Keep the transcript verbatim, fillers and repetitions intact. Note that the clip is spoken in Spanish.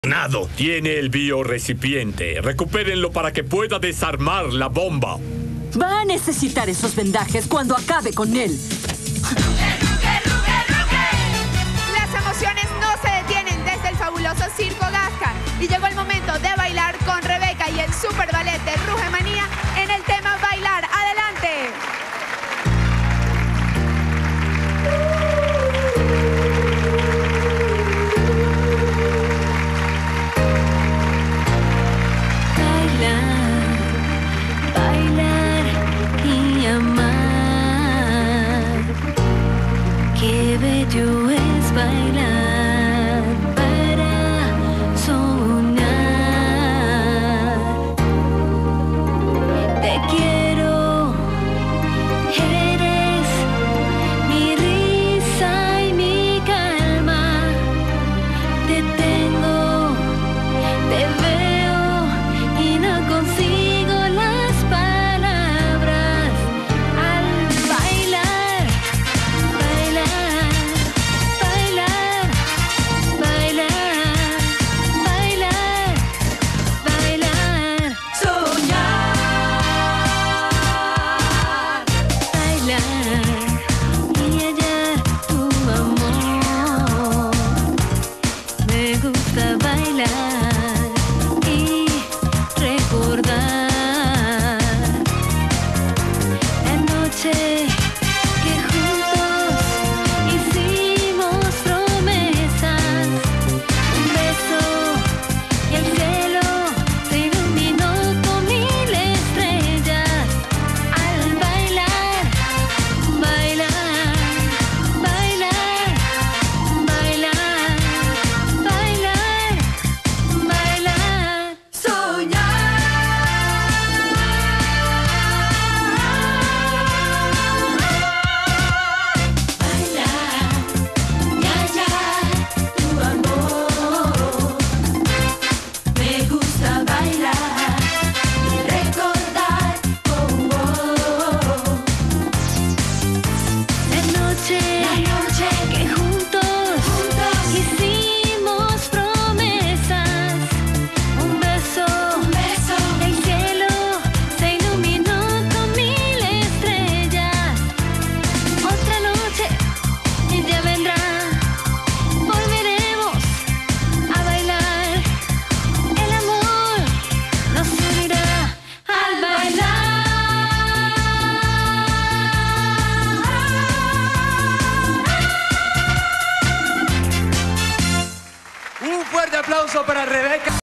Nado. Tiene el biorecipiente. Recupérenlo para que pueda desarmar la bomba. Va a necesitar esos vendajes cuando acabe con él. Las emociones no se detienen desde el fabuloso Circo Gasca. Y llegó el momento de bailar con Rebeca y el super ballet de Rugemanía en el tema Bailar. ¡Adelante! Qué bello es bailar para soñar. Te quiero, eres mi risa y mi calma. Te tengo, te veo y no consigo las palabras al bailar. Me gusta bailar y recordar la noche que juntos hicimos promesas. Un beso y el cielo se iluminó con mil estrellas. Al bailar, bailar, bailar, bailar. La noche que juntos, juntos hicimos promesas. Un beso, un beso, el cielo se iluminó con mil estrellas. Otra noche ya vendrá, volveremos a bailar. El amor nos unirá al bailar. Un fuerte aplauso para Rebeca.